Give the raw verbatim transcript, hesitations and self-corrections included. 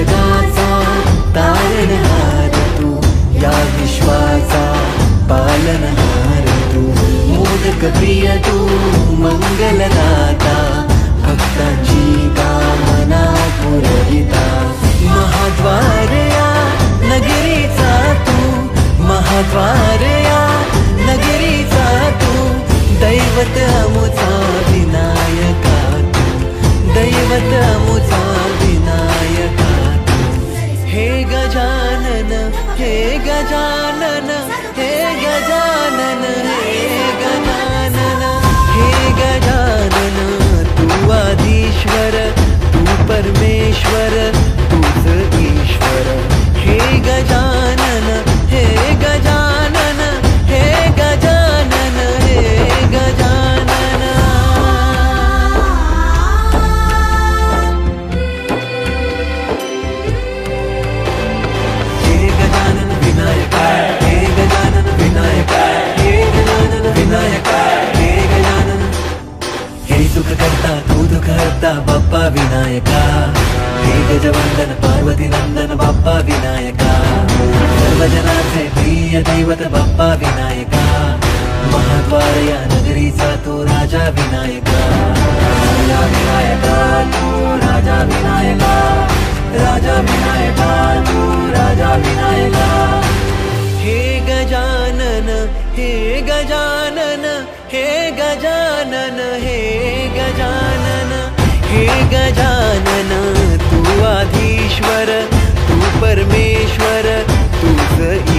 जगाचा तारणहार तू, या विश्वाचा पालनहार तू, मोदक प्रिय तू मंगलदाता, भक्तांची कामना पुरविता, महाद्वार या नगरीचा तू, महाद्वार या नगरीचा तू, दैवत अमुचा विनायका तू, दैवत अमुचा विनायका तू, हे गजानन हे गजानन हे गजानन हे गजानन हे गजानन, तू आधीश्वर तू परमेश्वर तूच ईश्वर, हे गजानन हे गजानन हे गजानन हे गजानन। हे गजानन विनायक हे गजानन विनायक हे गजानन विनायक हे गजानन, हे सुख करता तू दुःख हरता बाप्पा विनायका, हे गजवंदन पार्वती नंदन बाप्पा विनायका, सर्वजनाचे प्रिय दैवत बाप्पा विनायका, महाद्वार या नगरीचा तू राजा विनायका, राजा विनायका तू राजा विनायका, राजा विनायका तू राजा विनायका, हे गजानन हे गजानन हे गजानन हे गजानन हे गजानन, तू आधीश्वर तू परमेश्वर तूच